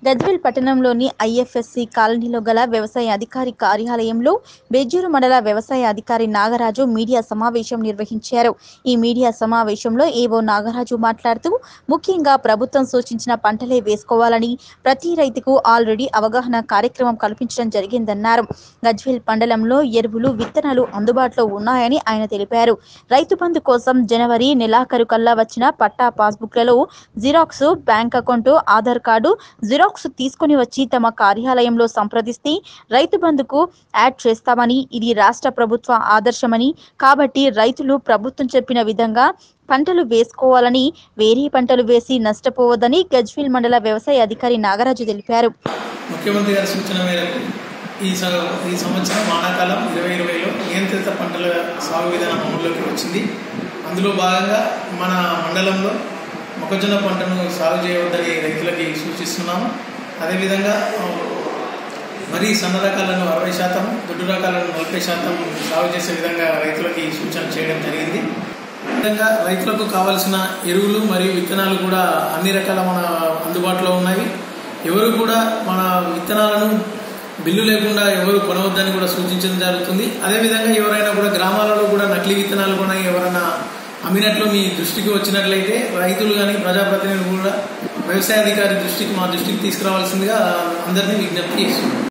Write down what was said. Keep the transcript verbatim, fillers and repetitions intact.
గజ్వేల్ పట్టణంలోని ఐఎఫ్ఎస్సి కాలనీలో గల వ్యవసాయ అధికారి కార్యాలయంలో బెజ్జూరు మండల వ్యవసాయ అధికారి నాగరాజు మీడియా సమావేశం నిర్వహించారు. ఈ మీడియా సమావేశంలో ఏవో నాగరాజు మాట్లాడుతూ ముఖ్యంగా ప్రభుత్వం సూచించిన పంటలే వేసుకోవాలని, ప్రతి రైతుకు ఆల్రెడీ అవగాహన కార్యక్రమం కల్పించడం జరిగిందన్నారు. గజ్వేల్ మండలంలో ఎరువులు, విత్తనాలు అందుబాటులో ఉన్నాయని ఆయన తెలిపారు. రైతు బంధు కోసం జనవరి నెలాఖరు కల్లా వచ్చిన పట్టా పాస్బుక్లలో xerox, bank account, Aadhaar card xerox తీసుకుని వచ్చి తమ కార్యాలయంలో సంప్రదిస్తే రైతు బంధుకు యాడ్ చేస్తామని, ఇది రాష్ట్ర ప్రభుత్వ ఆదర్శమని, కాబట్టి రైతులు ప్రభుత్వం చెప్పిన విధంగా పంటలు వేసుకోవాలని, వేరే పంటలు వేసి నష్టపోవద్దని గజ్వేల్ మండల వ్యవసాయ అధికారి నాగరాజు తెలిపారు. ముఖ్యమంత్రి గారి సూచన మేరకు ఈ ఈ సంవత్సరం వానాకాలం ఇరవై ఇరవైలో నియంత్రిత పంటల సాగు విధానం అమలులోకి వచ్చింది. అందులో భాగంగా మన మండలంలో మొక్కజొన్న పంటను సాగు చేయవద్దని రైతులకి సూచిస్తున్నాము. అదేవిధంగా మరీ సన్న రకాలను అరవై శాతం, దొడ్డు రకాలను నలభై శాతం సాగు చేసే విధంగా రైతులకి సూచన చేయడం జరిగింది. విధంగా రైతులకు కావాల్సిన ఎరువులు మరియు విత్తనాలు కూడా అన్ని రకాల మన అందుబాటులో ఉన్నాయి. ఎవరు కూడా మన విత్తనాలను బిల్లు లేకుండా ఎవరు కొనవద్దని కూడా సూచించడం జరుగుతుంది. అదేవిధంగా ఎవరైనా కూడా గ్రామాలలో కూడా నకిలీ విత్తనాలు కూడా ఎవరైనా అమ్మినట్లు మీ దృష్టికి వచ్చినట్లయితే రైతులు కానీ ప్రజాప్రతినిధులు కూడా వ్యవసాయ అధికారి దృష్టికి మా దృష్టికి తీసుకురావాల్సిందిగా అందరినీ విజ్ఞప్తి చేస్తున్నాం.